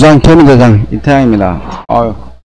부장 개미대장 이태양입니다. 아유.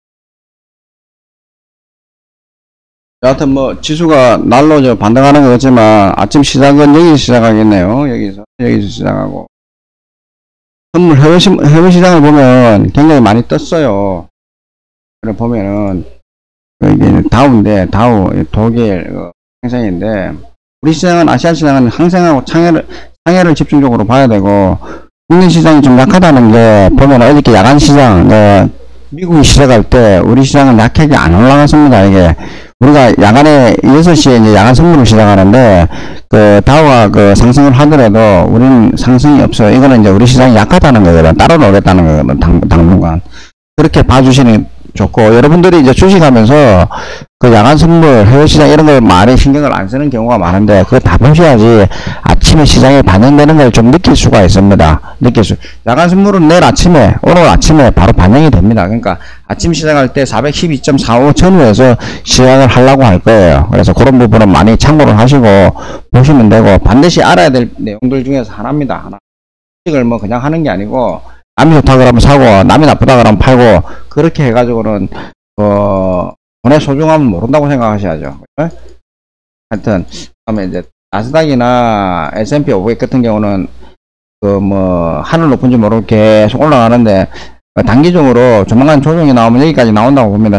여하튼 뭐 지수가 날로 저 반등하는 것 같지만 아침 시작은 여기서 시작하겠네요. 여기서 시작하고 선물 해외 시장을 보면 굉장히 많이 떴어요. 그래 보면은 이게 다우인데 다우 독일 항생인데 우리 시장은 아시아 시장은 항생하고 상해를 집중적으로 봐야 되고 국내 시장이 좀 약하다는 게 보면 어저께 야간 시장 미국이 시작할 때 우리 시장은 약하게 안 올라갔습니다. 이게 우리가 야간에 6시에 이제 야간 선물을 시작하는데 그 다우가 그 상승을 하더라도 우리는 상승이 없어요. 이거는 이제 우리 시장이 약하다는 거거든. 따로 놀겠다는 거거든. 당분간 그렇게 봐주시는 좋고, 여러분들이 이제 주식하면서 그 야간 선물, 해외 시장 이런 걸 많이 신경을 안 쓰는 경우가 많은데 그거 다 보셔야지 아침에 시장에 반영되는 걸 좀 느낄 수가 있습니다. 야간 선물은 내일 아침에, 오늘 아침에 바로 반영이 됩니다. 그러니까 아침 시작할 때 412.45 전후에서 시작을 하려고 할 거예요. 그래서 그런 부분은 많이 참고를 하시고 보시면 되고, 반드시 알아야 될 내용들 중에서 하나입니다. 하나. 주식을 뭐 그냥 하는 게 아니고 남이 좋다 그러면 사고 남이 나쁘다 그러면 팔고, 그렇게 해가지고는 돈의 소중함을 모른다고 생각하셔야죠. 하여튼 다음에 이제 나스닥이나 S&P 500 같은 경우는 그 뭐 하늘 높은 줄 모르고 계속 올라가는데 단기적으로 조만간 조정이 나오면 여기까지 나온다고 봅니다.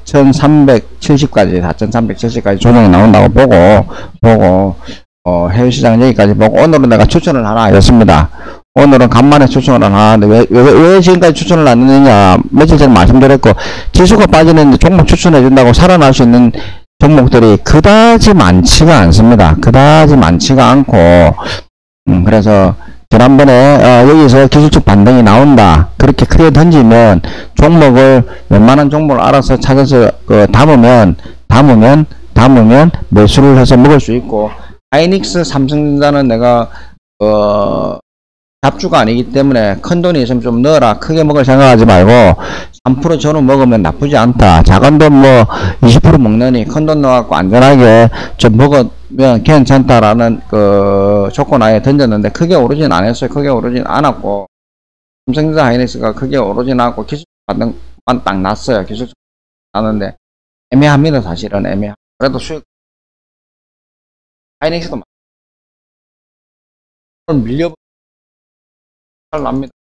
4,370까지 조정이 나온다고 보고 해외 시장은 여기까지 보고, 오늘은 내가 추천을 하나 했습니다. 오늘은 간만에 추천을 하나 하는데 왜 지금까지 추천을 안 했느냐, 며칠 전에 말씀드렸고, 지수가 빠지는데 종목 추천해 준다고 살아날 수 있는 종목들이 그다지 많지가 않습니다. 그다지 많지가 않고, 그래서 지난번에 여기서 기술적 반등이 나온다 그렇게 크게 던지면 종목을, 웬만한 종목을 알아서 찾아서 담으면 매수를 해서 먹을 수 있고, 하이닉스, 삼성전자는 내가 잡주가 아니기 때문에 큰 돈이 있으면 좀 넣어라, 크게 먹을 생각하지 말고 3% 전후 먹으면 나쁘지 않다. 작은 돈 뭐 20% 먹느니 큰 돈 넣어갖고 안전하게 좀 먹으면 괜찮다라는 조건 아예 던졌는데 크게 오르진 않았어요. 크게 오르진 않았고, 삼성전자, 하이닉스가 크게 오르진 않고 기술 반등만 딱 났어요. 기술 났는데 애매합니다. 사실은 애매하. 그래도 수익 하이닉스도 밀려 납니다.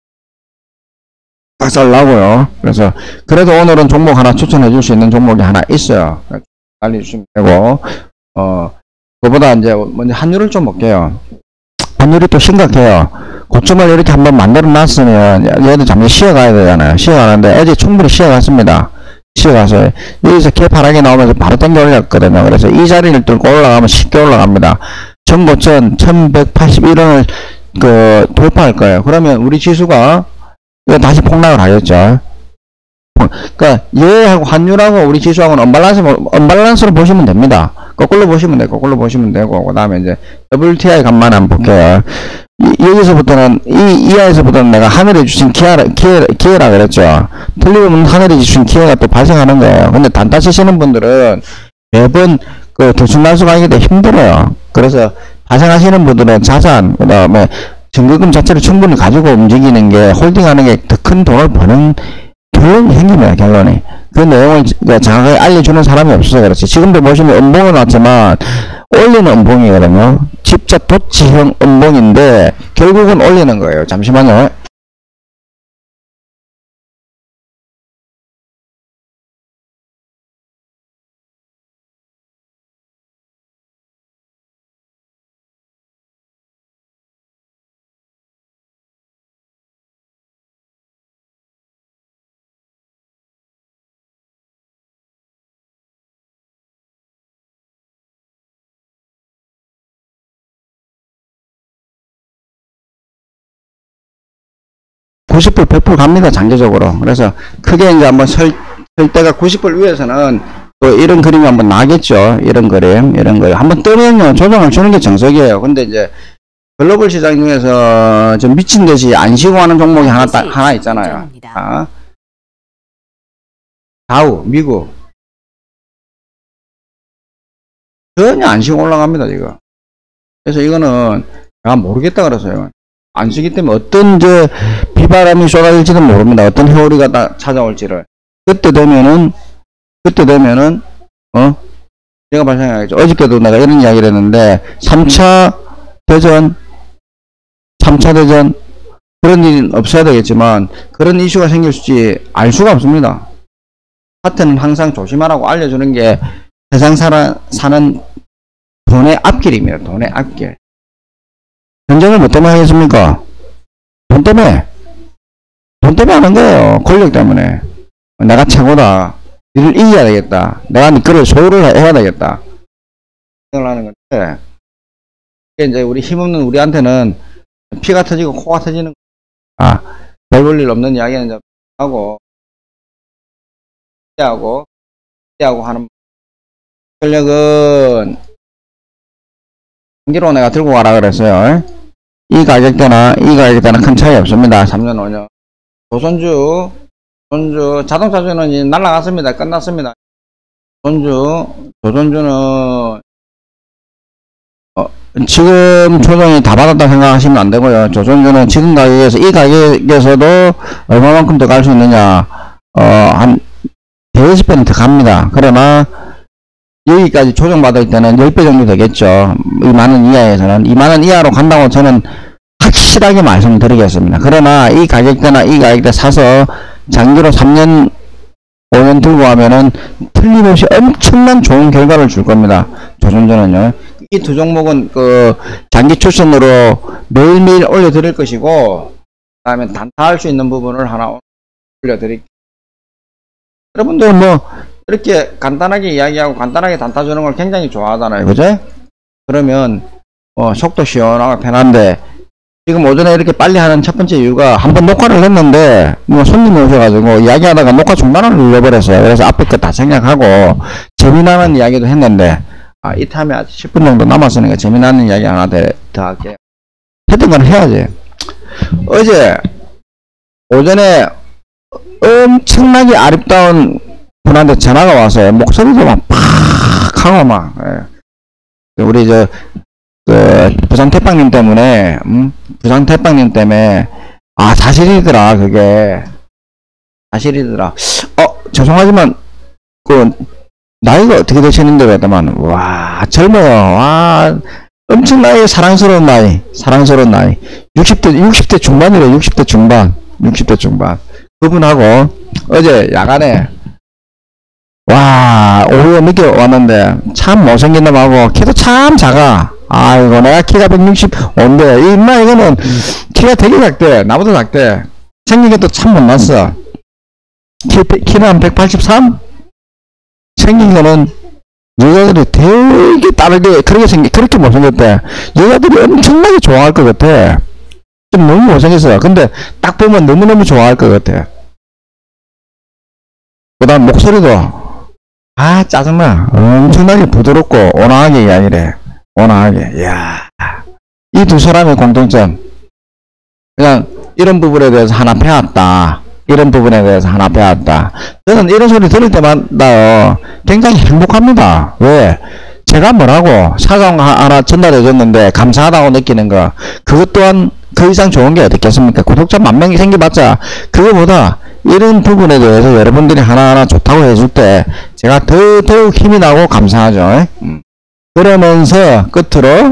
박살 나고요. 그래서 그래도 오늘은 종목 하나 추천해 줄 수 있는 종목이 하나 있어요. 알려주시면 되고, 그보다 이제 먼저 환율을 좀 볼게요. 환율이 또 심각해요. 고점을 이렇게 한번 만들어 놨으면 얘도 잠시 쉬어가야 되잖아요. 쉬어가는데 어제 충분히 쉬어갔습니다. 쉬어가서 여기서 개파락이 나오면서 바로 당겨 올렸거든요. 그래서 이 자리를 뚫고 올라가면 쉽게 올라갑니다. 전고점 1181원을 돌파할 거예요. 그러면 우리 지수가 다시 폭락을 하겠죠. 그러니까 얘하고 환율하고 우리 지수하고는 언밸런스로 보시면 됩니다. 거꾸로 보시면 되고, 그 다음에 이제 WTI 간만 한번 볼게요. 여기서부터는 이 이하에서부터는 내가 하늘에 주신 기회라 그랬죠. 틀리면 하늘에 주신 기회가 또 발생하는 거예요. 근데 단타 치시는 분들은 매번 들쑥날쑥 하기도 힘들어요. 그래서 발생하시는 분들은 자산, 그 다음에 증거금 자체를 충분히 가지고 움직이는 게, 홀딩하는 게 더 큰 돈을 버는 결론이 생깁니다. 결론이. 그 내용을 정확하게 알려주는 사람이 없어서 그렇지. 지금도 보시면 음봉은 왔지만 올리는 음봉이거든요. 집자 도치형 음봉인데 결국은 올리는 거예요. 잠시만요. $90, $100 갑니다. 장기적으로. 그래서 크게 이제 한번 설 때가 $90 위에서는 또 이런 그림이 한번 나겠죠. 이런 그림. 한번 뜨면요, 조정을 주는 게 정석이에요. 근데 이제 글로벌 시장 중에서 좀 미친 듯이 안 쉬고 하는 종목이 하나 있잖아요. 다우, 미국. 전혀 안 쉬고 올라갑니다, 지금. 그래서 이거는, 모르겠다 그랬어요. 안 쓰기 때문에 어떤 비바람이 쏟아질지는 모릅니다. 어떤 해오리가 찾아올지를. 그때 되면은 제가 발생하겠죠. 어저께도 내가 이런 이야기를 했는데 3차 대전 그런 일은 없어야 되겠지만 그런 이슈가 생길지 알 수가 없습니다. 사태는 항상 조심하라고 알려주는 게 세상 사는 돈의 앞길입니다. 돈의 앞길. 전쟁을 뭐 때문에 하겠습니까? 돈 때문에 하는 거예요. 권력 때문에. 내가 최고다. 니를 이겨야 되겠다. 내가 그를 소유를 해야 되겠다. 생각을 하는 건데, 이게 이제 우리 힘없는 우리한테는 피가 터지고 코가 터지는 별 볼 일 없는 이야기는 이제 하고 하는 권력은 경기로 내가 들고 가라 그랬어요. 이 가격대나 큰 차이 없습니다. 3년 5년 조선주 자동차주는 이제 날라갔습니다. 끝났습니다. 조선주는 지금 조정이 다 받았다 생각하시면 안 되고요. 조선주는 지금 가격에서 이 가격에서도 얼마만큼 더 갈 수 있느냐, 한 대여섯 배는 더 갑니다. 그러나 여기까지 조정받을 때는 10배 정도 되겠죠. 2만원 이하에서는 2만원 이하로 간다고 저는 확실하게 말씀드리겠습니다. 그러나 이 가격대 사서 장기로 3년 5년 들고 하면은 틀림없이 엄청난 좋은 결과를 줄 겁니다. 조선주는요. 이 두 종목은 장기 추천으로 매일매일 올려드릴 것이고, 그 다음에 단타할 수 있는 부분을 하나 올려드릴게요. 여러분들 이렇게 간단하게 이야기하고 간단하게 단타 주는 걸 굉장히 좋아하잖아요. 그죠? 그러면 속도 시원하고 편한데, 지금 오전에 이렇게 빨리 하는 첫 번째 이유가 한번 녹화를 했는데 손님이 오셔가지고 이야기하다가 녹화 중단을 눌러버렸어요. 그래서 앞에 거 다 생략하고 재미나는 이야기도 했는데 이 타임에 아직 10분 정도 남았으니까 재미나는 이야기 하나 더 할게요. 했던 건 해야지. 어제 오전에 엄청나게 아름다운 분한테 전화가 왔어요. 목소리도 막 팍 하고 막 우리 부산 태빵님 때문에 사실이더라. 그게 사실이더라. 죄송하지만 나이가 어떻게 되시는데 그랬더만 와 젊어요. 와 엄청나게 사랑스러운 나이 60대 중반이래. 60대 중반 그분하고 어제 야간에 와 오후에 늦게 왔는데 참 못생긴 놈하고 키도 참 작아. 아이고 내가 키가 165인데 인마 이거는 키가 되게 작대. 나보다 작대. 생긴 것도 참 못났어. 키는 한 183? 생긴 거는 여자들이 되게 다르게 그렇게 못생겼대. 여자들이 엄청나게 좋아할 것 같아. 좀 너무 못생겼어. 근데 딱 보면 너무너무 좋아할 것 같아. 그 다음 목소리도 짜증나. 엄청나게 부드럽고 온화하게 이야기를 해. 온화하게. 이야. 이 두 사람의 공통점. 그냥 이런 부분에 대해서 하나 배웠다. 저는 이런 소리 들을 때마다 굉장히 행복합니다. 왜? 제가 뭐라고 사과가 하나 전달해 줬는데 감사하다고 느끼는 거. 그것 또한 그 이상 좋은 게 어딨겠습니까? 구독자 10,000명이 생겨봤자 그거보다 이런 부분에 대해서 여러분들이 하나하나 좋다고 해줄 때 제가 더욱 힘이 나고 감사하죠. 그러면서 끝으로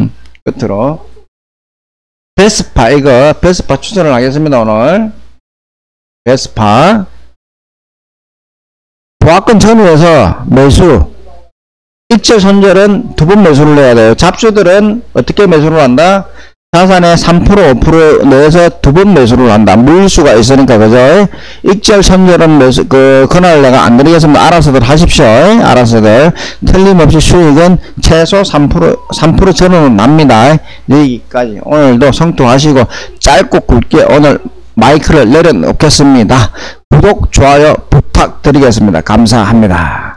베스파 추천을 하겠습니다. 오늘 베스파 보합권 전후에서 매수 일절 손절은 2번 매수를 해야 돼요. 잡주들은 어떻게 매수를 한다? 자산의 3% 5% 내에서 2번 매수를 한다. 물수가 있으니까 그죠? 익절 선절은 매수 그날 내가 안 드리겠습니다. 알아서들 하십시오. 알아서들 틀림없이 수익은 최소 3% 전후는 납니다. 여기까지 오늘도 성투하시고 짧고 굵게 오늘 마이크를 내려놓겠습니다. 구독 좋아요 부탁드리겠습니다. 감사합니다.